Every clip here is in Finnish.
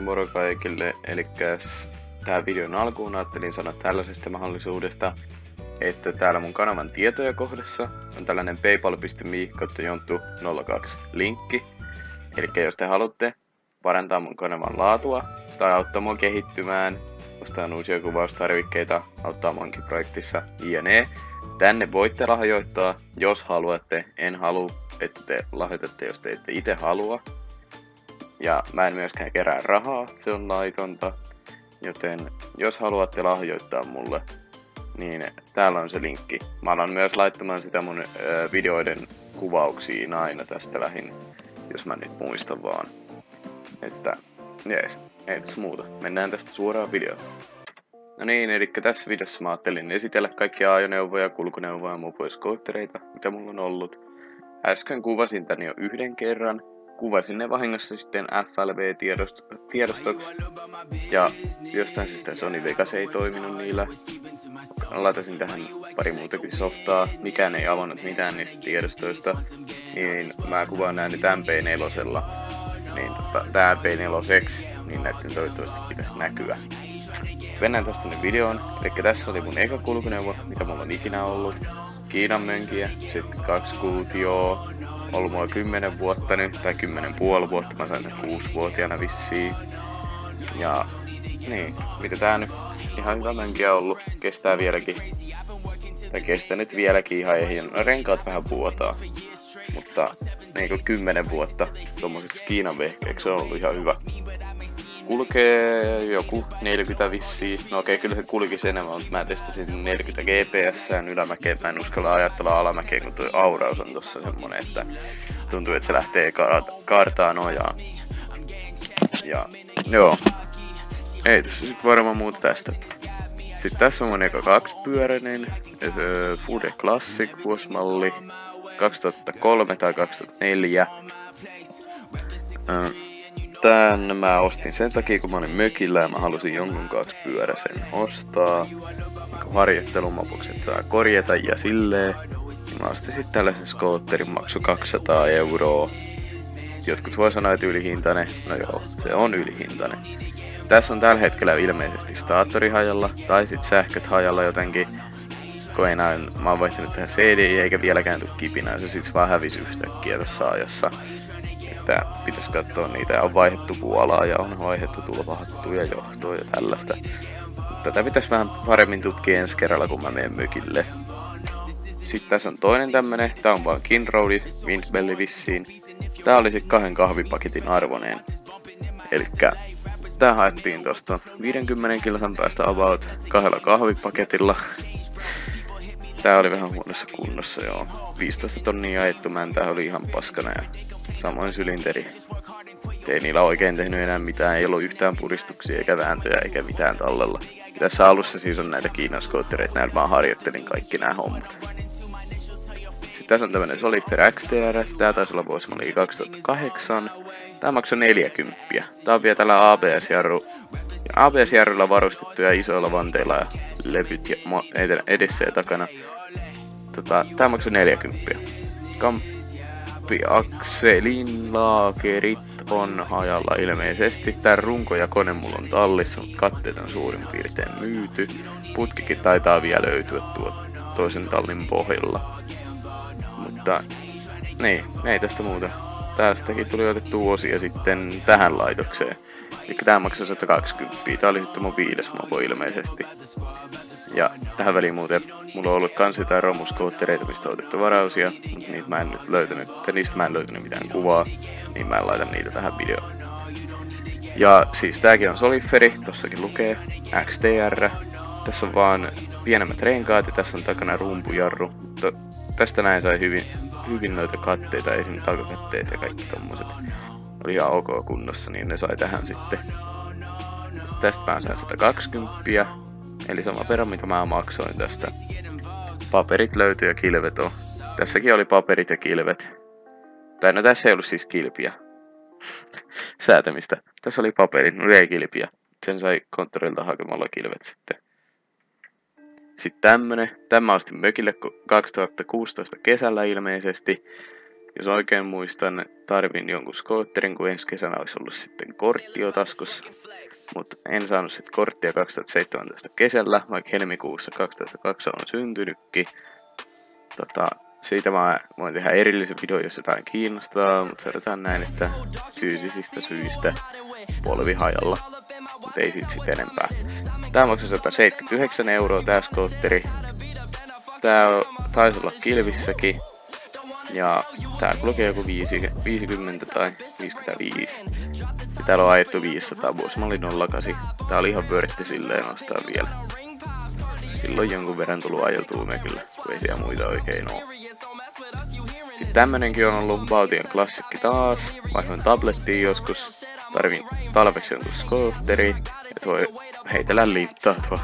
moro kaikille, elikkäs tää videon alkuun ajattelin sanoa tällaisesta mahdollisuudesta, että täällä mun kanavan tietoja kohdassa on tällainen paypal.me/jonttu02 linkki. Elikkä jos te haluatte parantaa mun kanavan laatua tai auttaa mua kehittymään, ostaa uusia kuvaustarvikkeita, auttaa munkin projektissa jne. Tänne voitte lahjoittaa, jos haluatte. En halua, että te lahjoitatte, jos te ette itse halua. Ja mä en myöskään kerää rahaa, se on laitonta. Joten jos haluatte lahjoittaa mulle, niin täällä on se linkki. Mä alan myös laittamaan sitä mun videoiden kuvauksiin aina tästä lähin, jos mä nyt muistan vaan. Että jees, ei tässä muuta. Mennään tästä suoraan videoon. No niin, eli tässä videossa mä ajattelin esitellä kaikkia ajoneuvoja, kulkuneuvoja ja mopoiskoottereita, mitä mulla on ollut. Äsken kuvasin tän jo yhden kerran. Kuvasin ne vahingossa sitten FLV-tiedostoksi. Ja jostain syystä Sony Vegas ei toiminut niillä. Latasin tähän pari muutakin softaa. Mikään ei avannut mitään niistä tiedostoista. Niin mä kuvaan nää nyt MP4. Niin tää MP4X, niin näiden toivottavasti pitäisi näkyä. Mennään tästä nyt videoon. Eli tässä oli mun eka kulkuneuvo, mikä mulla on ikinä ollut. Kiinan mönkiä, sitten 2 kuutioa. Ollut mulla 10 vuotta nyt, tai 10,5 vuotta, mä sain 6-vuotiaana vissiin. Ja niin, mitä tää nyt? Ihan hyvä mönkiä ollut, kestää vieläkin. Tai kestänyt vieläkin ihan ehjän. No renkaat vähän vuotaa. Mutta niinku 10 vuotta tommoseksi Kiinan vehkeeksi on ollut ihan hyvä. Kulkee joku 40 vissiin. No okei, kyllä se kulkisi enemmän, mutta mä testasin 40 GPS:ään ylämäkeen. Mä en uskalla ajatella alamäkeen, kun tuo auraus on tossa semmonen, että tuntuu, että se lähtee kaartaan ojaan. Ja joo, ei tässä sit varmaan muuta tästä. Sitten tässä on mun eka 2-pyöräinen Fude Classic vuosimalli 2003 tai 2004. Tän mä ostin sen takia, kun mä olin mökillä ja mä halusin jonkun 2-pyöräisen ostaa. Harjoittelumopukset saa korjata ja silleen. Mä ostin sit tällaisen skootterin, maksu 200 €. Jotkut voi sanoa, että ylihintainen. No joo, se on ylihintainen. Tässä on tällä hetkellä ilmeisesti staattorihajalla tai sit sähköt hajalla jotenkin. Kun ei näin, mä oon vaihtanut tähän CDI eikä vieläkään tuu kipinää, se siis vaan hävisi yhtäkkiä tossa ajassa. Että pitäis katsoa niitä ja on vaihdettu puolaa ja on vaihdettu tulvahattuja johtoa ja tällaista. Mutta tätä pitäis vähän paremmin tutkia ensi kerralla kun mä menen mökille. Sitten tässä on toinen tämmönen, tää on vaan Kinroadi, Windbelli vissiin. Tää oli sit 2 kahvipaketin arvoneen. Elikkä tää haettiin tosta 50 kilsan päästä about 2 kahvipaketilla. Tää oli vähän huonossa kunnossa joo. 15 tonnia ajettu mäntä oli ihan paskana ja samoin sylinteri. Ei niillä oikein tehnyt enää mitään, ei ollut yhtään puristuksia eikä vääntöjä eikä mitään tallella. Tässä alussa siis on näitä Kiinan skoottereita, näillä mä harjoittelin kaikki nämä hommat. Sitten tässä on tämmönen Solifer XTR, tää taisi olla vuosimalli 2008. Tää maksoi 40. Tää on vielä tällä ABS-jarru. ABS-jarrulla varustettu ja isoilla vanteilla ja levyt ja edessä ja takana. Tää maksoi 40. Kamppiakselin laakerit on hajalla ilmeisesti. Tää runko ja kone mulla on tallissa, mutta katteet on suurin piirtein myyty. Putkikin taitaa vielä löytyä tuo toisen tallin pohjalla. Mutta niin, ei tästä muuta. Tästäkin tuli otettu osia sitten tähän laitokseen. Eli tää maksoi 120. Tää oli sitten mun 5. mopo ilmeisesti. Ja tähän väliin muuten mulla on ollut kans jotain romuskoottereita, mistä on otettu varausia. Mutta niistä mä en nyt löytänyt mitään kuvaa. Niin mä en laita niitä tähän videoon. Ja siis tääkin on Soliferi, tossakin lukee XTR. Tässä on vaan pienemmät renkaat ja tässä on takana rumpujarru. Mutta tästä näin sai hyvin noita katteita, esim. Takakatteet ja kaikki tommoset. Oli ihan ok kunnossa, niin ne sai tähän sitten. Tästä mä sain 120. Eli sama perä mitä mä maksoin tästä. Paperit löytyi ja kilvet on. Tässäkin oli paperit ja kilvet. Tai no tässä ei ollut siis kilpiä. Säätämistä. Tässä oli paperit, no ei kilpiä. Sen sai konttorilta hakemalla kilvet sitten. Sitten tämmönen. Tämä ostin mökille 2016 kesällä ilmeisesti. Jos oikein muistan, tarvin jonkun skootterin, kun ensi kesänä olisi ollut sitten kortti jo taskussa. Mutta en saanut sitten korttia 2017 kesällä, vaikka helmikuussa 2002 on syntynytkin. Siitä mä voin tehdä erillisen video, jos jotain kiinnostaa, mutta sanotaan näin, että fyysisistä syistä polvihajalla, mutta ei siitä sitten enempää. Tää maksoi 179 € tää skootteri. Tää taisi olla kilvissäkin. Ja tää kulkee joku 50 tai 55. Ja täällä on ajettu 500 vuosimalli 08. Tää oli ihan vörtti silleen ostaa vielä. Silloin jonkun verran tullut ajeltuumia kyllä, kun ei siellä muita oikein oo. Sitten tämmönenkin on ollut valtion klassikki taas. Vaihdoin tablettiin joskus. Tarvin talveksi jonkun skootteri. Et voi heitellä liittoa tuolla.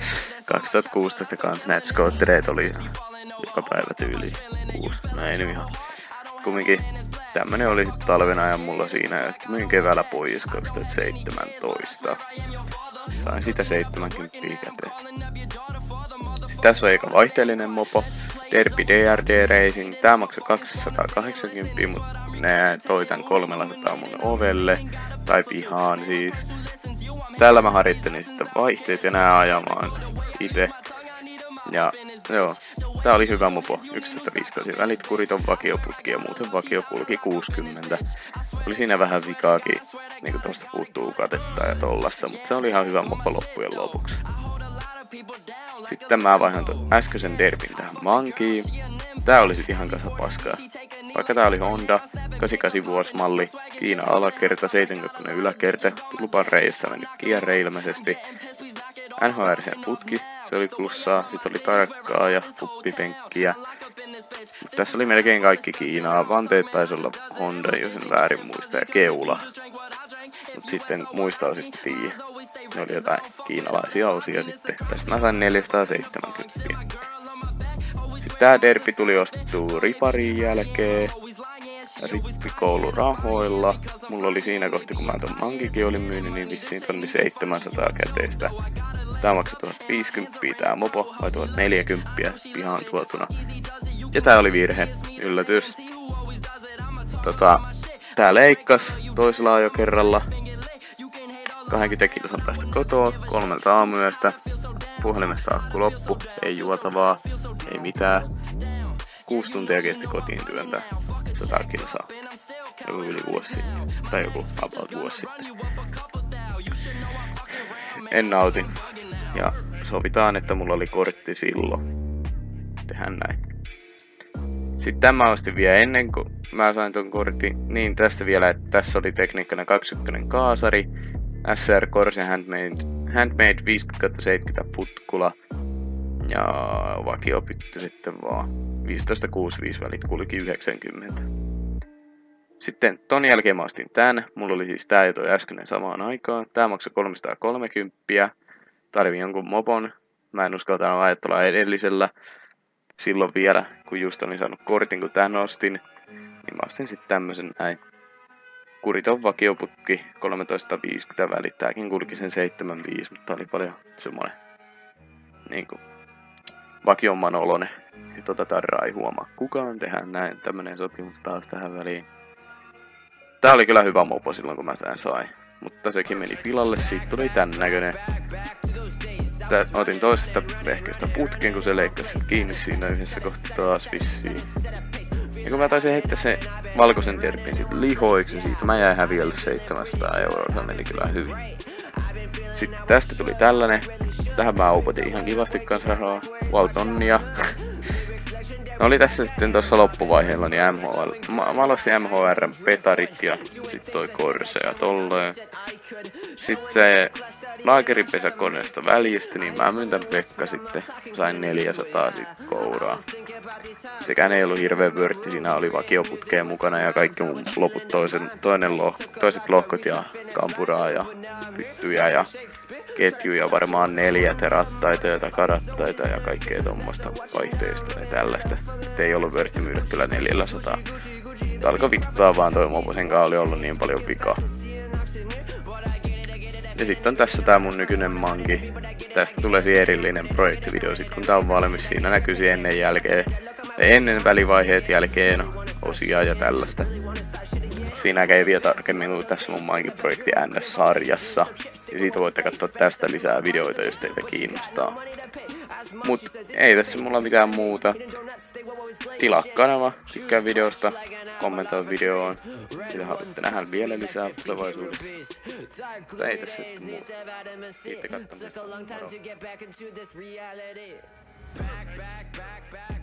2016 kans näitä skoottereita oli joka päivä tyyliin uusi. No ei nyt ihan. Kumminkin tämmönen oli sitten talven ajan mulla siinä ja sitten myin keväällä pois 2017. Sain sitä 70 käteen. Sitten tässä on eikä vaihteellinen mopo. Derby DRD Racing. Tää maksoi 280, mutta ne toi tän 300 mun ovelle. Tai pihaan siis. Täällä mä harjoittelin sitten vaihteet ja nää ajamaan ite. Ja joo, tää oli hyvä mopo. 11.58 välit, kuriton vakioputki ja muuten vakio kulki 60. Oli siinä vähän vikaakin, niinku tosta puuttuu katetta ja tollasta, mutta se oli ihan hyvä mopo loppujen lopuksi. Sitten mä vaihan ton äskeisen derbin tähän mankiin. Tää oli sit ihan kasa paskaa. Vaikka tää oli Honda, 88 vuosimalli, Kiina alakerta, 70 yläkerta, lupan reiästä mennyt kierre ilmeisesti. NHRCn putki, se oli plussaa, sit oli tarkkaa ja puppipenkkiä. Mut tässä oli melkein kaikki Kiinaa, vanteet taisi olla Honda, jos en väärin muista, ja keula. Mut sitten muista osista tiiä. Ne oli jotain kiinalaisia osia sitten. Tästä mä sain 470. Sitten tää derbi tuli ostettua riparin jälkeen. Rippikoulurahoilla. Mulla oli siinä kohti, kun mä ton mankikin olin myynyt, niin vissiin tonni 700 käteistä. Tää maksoi 1050 tää mopo, vai 1040 pihaan tuotuna. Ja tää oli virhe, yllätys. Tää leikkas toisella jo kerralla. 20 kilsan päästä kotoa, 3 aamuyöstä. Puhelimesta akku loppu, ei juotavaa, ei mitään. 6 tuntia kesti kotiin työntää 100 kilsaa. Joku yli vuosi sitten. Tai joku about vuosi sitten. En nautin. Ja sovitaan, että mulla oli kortti silloin. Tehdään näin. Sitten tämä ostin vielä ennen kuin mä sain ton kortin. Niin tästä vielä, että tässä oli tekniikkana 21 kaasari. SR Corse Handmade 50/70 putkula. Ja vakiopytty sitten vaan 15.65 välit kulki 90. Sitten ton jälkeen mä ostin tän. Mulla oli siis tää ja toi äskeinen samaan aikaan. Tää maksoi 330. Tarvin jonkun mopon. Mä en uskaltanut ajatella edellisellä. Silloin vielä, kun just olin saanut kortin, kun tän ostin. Niin mä ostin sitten tämmösen näin. Kuriton vakioputki 13.50 välit. Tääkin kulki sen 7.5, mutta oli paljon semmonen niinku vakioman olonen. Ja tarraa ei huomaa kukaan. Tehdään näin. Tämmönen sopimus taas tähän väliin. Tää oli kyllä hyvä mopo silloin, kun mä sen sain. Mutta sekin meni pilalle. Siitä tuli tän näköinen. Otin toisesta vehkeestä putken, kun se leikkasi kiinni siinä yhdessä kohtaa taas vissiin. Ja kun mä taisin heittää se valkoisen derbin sit lihoiksi, siitä mä jäin häviölle 700 €. Se meni kyllä hyvin. Sitten tästä tuli tällainen. Tähän mä upotin ihan kivasti kans rahaa. Valtonnia. No oli tässä sitten tuossa loppuvaiheella niin MHL. Mä aloitin MHRn petarit ja sit toi Corse ja tolleen. Sitten se laakeripesäkoneesta väljystyi, niin mä myin tän Pekka sitten. Sain 400 sit kouraa. Sekään ei ollut hirveen vörtti, siinä oli vakioputkeen mukana ja kaikki mun loput toiset lohkot ja kampuraa ja pyttyjä ja ketjuja, varmaan 4 rattaita ja takarattaita ja kaikkea tommoista vaihteista ja tällaista. Sitten ei ollut vörtti myydä kyllä 400. Mutta alkoi vituttaa vaan toi mopo, senkaan oli ollut niin paljon vikaa. Ja sitten on tässä tää mun nykyinen manki. Tästä tulee erillinen projektivideo sit kun tää on valmis. Siinä näkyy ennen jälkeen. Ennen välivaiheet jälkeen. osia ja tällaista. Siinä käy vielä tarkemmin tässä mun Minecraft NS-sarjassa. Ja siitä voitte katsoa tästä lisää videoita, jos teitä kiinnostaa. Mut ei tässä mulla mitään muuta. Tilaa kanava, tykkää videosta, kommentoi videoon. Mitä haluatte nähdä vielä lisää tulevaisuudessa. Mutta ei tässä sitten muuta. Kiitos katsomisesta. Moro.